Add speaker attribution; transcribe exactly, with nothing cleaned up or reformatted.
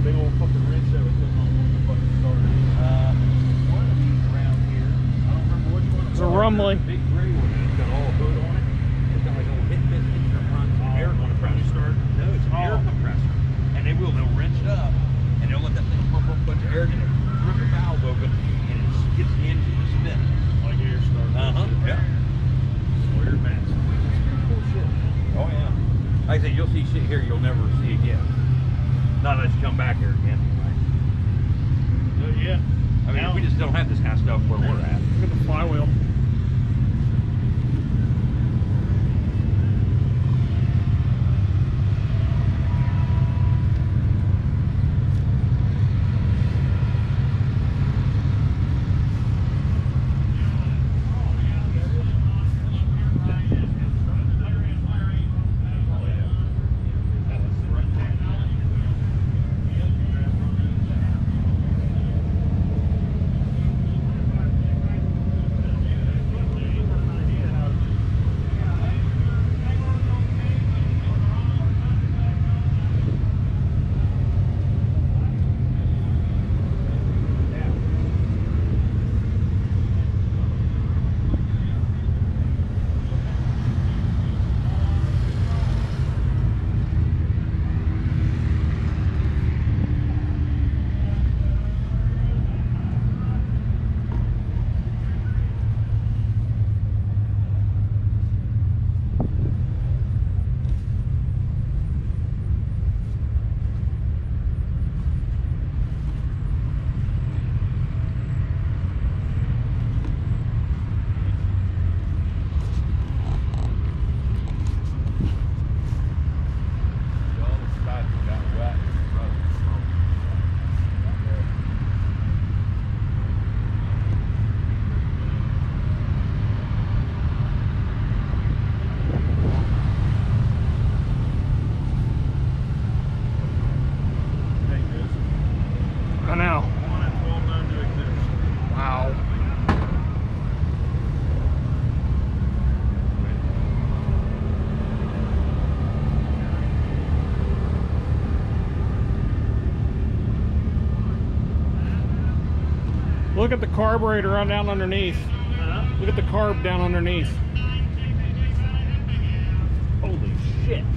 Speaker 1: big old fucking wrench that was sitting on one of the fucking starters?
Speaker 2: Uh, one of these around here.
Speaker 1: I don't remember which one.
Speaker 3: It's a rumbly.
Speaker 1: Big gray one. It's got all hood on it. It's got like a little hit this in the front.
Speaker 2: Oh,
Speaker 1: Air compressor.
Speaker 2: start?
Speaker 1: No, it's an
Speaker 2: Oh.
Speaker 1: air compressor. And they will. They'll wrench it up, and they'll let that thing pump up a bunch of air, and it'll rip the valve open, and it gets the engine to spin.
Speaker 2: Like air start.
Speaker 1: Uh huh. Yeah.
Speaker 2: Weird mats.
Speaker 1: Cool shit. Oh yeah. Like I said, you'll see shit here you'll never see again. Not unless you come back here again.
Speaker 2: Uh, yeah.
Speaker 1: I mean,
Speaker 2: Now,
Speaker 1: we just don't have this kind of stuff where we're at.
Speaker 3: Look at the flywheel. I know.
Speaker 2: one and twelve known to exist.
Speaker 3: Wow. Look at the carburetor on down underneath.
Speaker 2: Huh?
Speaker 3: Look at the carb down underneath.
Speaker 1: Holy shit.